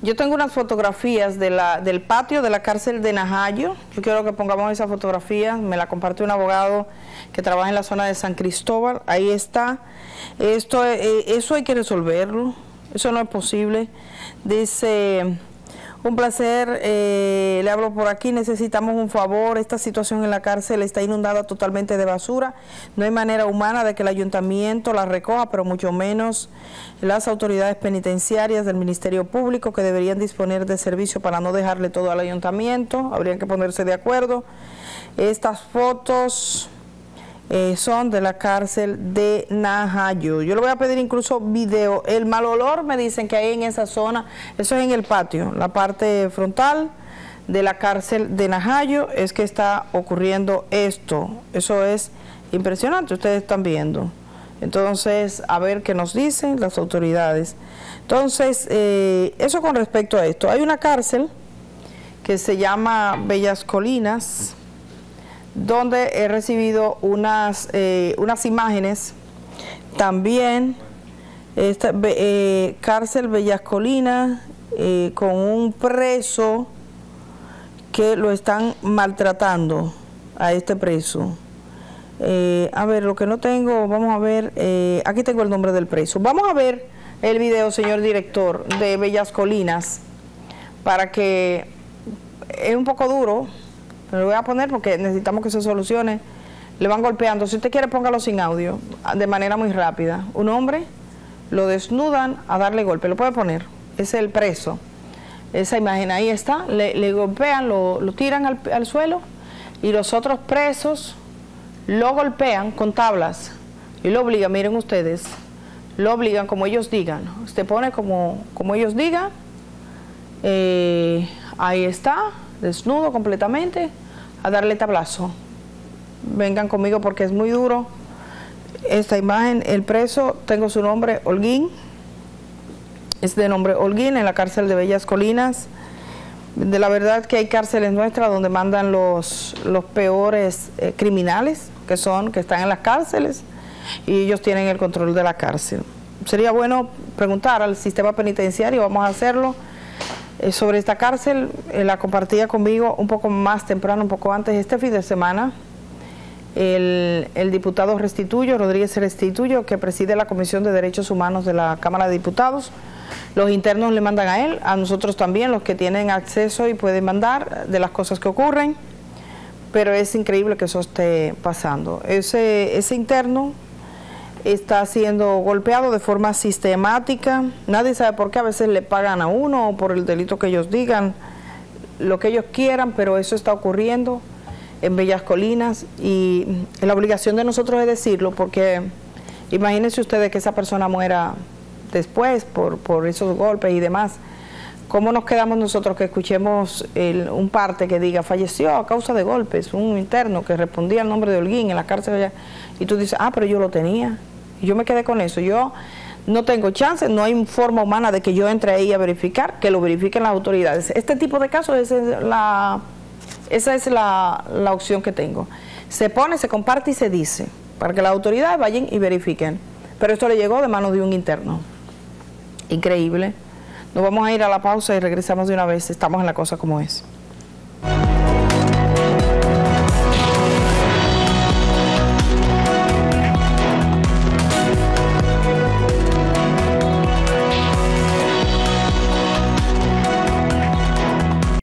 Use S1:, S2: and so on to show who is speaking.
S1: Yo tengo unas fotografías del patio de la cárcel de Najayo. Yo quiero que pongamos esa fotografía. Me la compartió un abogado que trabaja en la zona de San Cristóbal. Ahí está. Eso hay que resolverlo. Eso no es posible. Dice... Un placer, le hablo por aquí, necesitamos un favor, esta situación en la cárcel está inundada totalmente de basura, no hay manera humana de que el ayuntamiento la recoja, pero mucho menos las autoridades penitenciarias del Ministerio Público que deberían disponer de servicio para no dejarle todo al ayuntamiento, habrían que ponerse de acuerdo. Estas fotos... son de la cárcel de Najayo. Yo le voy a pedir incluso video. El mal olor me dicen que hay en esa zona, eso es en el patio, la parte frontal de la cárcel de Najayo, es que está ocurriendo esto. Eso es impresionante, ustedes están viendo. Entonces, a ver qué nos dicen las autoridades. Entonces, eso con respecto a esto. Hay una cárcel que se llama Bellas Colinas, donde he recibido unas imágenes también, esta cárcel Bellas Colinas, con un preso que lo están maltratando a este preso. A ver, lo que no tengo, vamos a ver, aquí tengo el nombre del preso. Vamos a ver el video, señor director, de Bellas Colinas, para que, es un poco duro, me lo voy a poner porque necesitamos que se solucione. Le van golpeando. Si usted quiere, póngalo sin audio, de manera muy rápida. Un hombre, lo desnudan a darle golpe. Lo puede poner. Es el preso. Esa imagen ahí está. Le golpean, lo tiran al suelo. Y los otros presos lo golpean con tablas. Y lo obligan, miren ustedes. Lo obligan como ellos digan. Usted pone como ellos digan. Ahí está. Desnudo completamente, a darle tablazo. Vengan conmigo porque es muy duro. Esta imagen, el preso, tengo su nombre, Holguín, es de nombre Holguín, en la cárcel de Bellas Colinas. De la verdad que hay cárceles nuestras donde mandan los peores criminales, que están en las cárceles, y ellos tienen el control de la cárcel. Sería bueno preguntar al sistema penitenciario, vamos a hacerlo, sobre esta cárcel. La compartía conmigo un poco más temprano, un poco antes, este fin de semana, el diputado Rodríguez Restituyo, que preside la Comisión de Derechos Humanos de la Cámara de Diputados. Los internos le mandan a él, a nosotros también, los que tienen acceso y pueden mandar de las cosas que ocurren, pero es increíble que eso esté pasando. Ese interno está siendo golpeado de forma sistemática, nadie sabe por qué, a veces le pagan a uno o por el delito que ellos digan, lo que ellos quieran, pero eso está ocurriendo en Bellas Colinas y la obligación de nosotros es decirlo, porque imagínense ustedes que esa persona muera después por esos golpes y demás. ¿Cómo nos quedamos nosotros que escuchemos un parte que diga falleció a causa de golpes, un interno que respondía al nombre de Holguín en la cárcel allá, y tú dices, pero yo lo tenía? Yo me quedé con eso. Yo no tengo chance, no hay forma humana de que yo entre ahí a verificar, que lo verifiquen las autoridades. Este tipo de casos, esa es la opción que tengo. Se pone, se comparte y se dice, para que las autoridades vayan y verifiquen. Pero esto le llegó de manos de un interno. Increíble. Nos vamos a ir a la pausa y regresamos de una vez. Estamos en La Cosa Como Es.